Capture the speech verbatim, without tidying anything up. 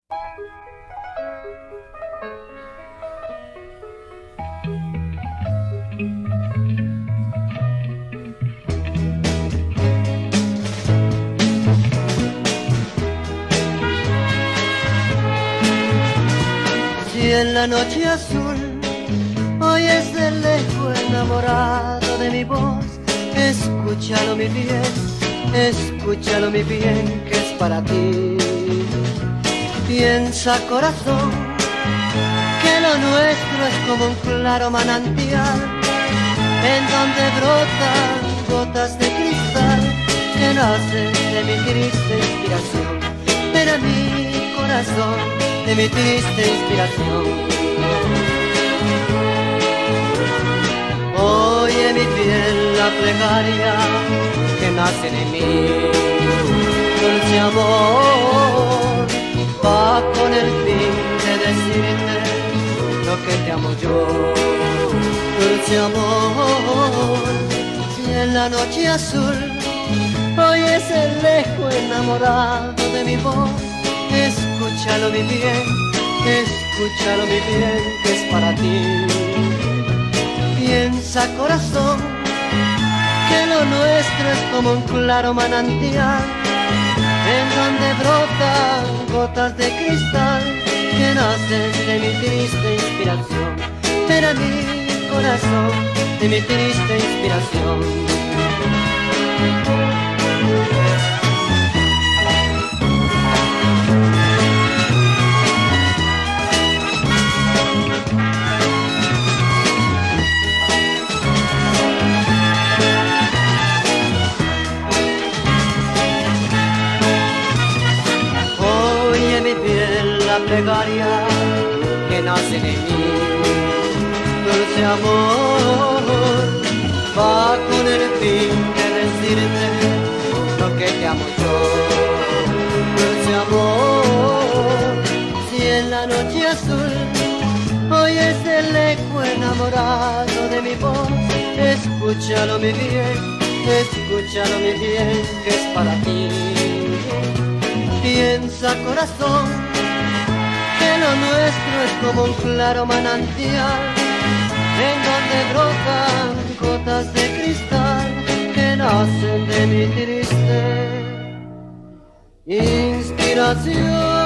Si en la noche azul oyes de lejos enamorado de mi voz, escúchalo mi bien, escúchalo mi bien, que es para ti. Piensa, corazón, que lo nuestro es como un claro manantial, en donde brotan gotas de cristal que nacen de mi triste inspiración. Pero mi corazón, de mi triste inspiración. Oye mi piel la plegaria que nace de mí, dulce amor, va con el fin de decirte lo que te amo yo. Dulce amor, si en la noche azul oyes el eco enamorado de mi voz, escúchalo mi bien, escúchalo mi bien, que es para ti. Piensa, corazón, que lo nuestro es como un claro manantial, en donde brotan gotas de cristal que nacen de mi triste inspiración. Pero mi corazón, de mi triste inspiración. La plegaria que nace de mí, dulce amor, va con el fin de decirte lo que te amo yo. Dulce amor, si en la noche azul oyes el eco enamorado de mi voz, escúchalo mi bien, escúchalo mi bien, que es para ti. Piensa, corazón, que lo nuestro es como un claro manantial, en donde brotan gotas de cristal que nacen de mi triste inspiración.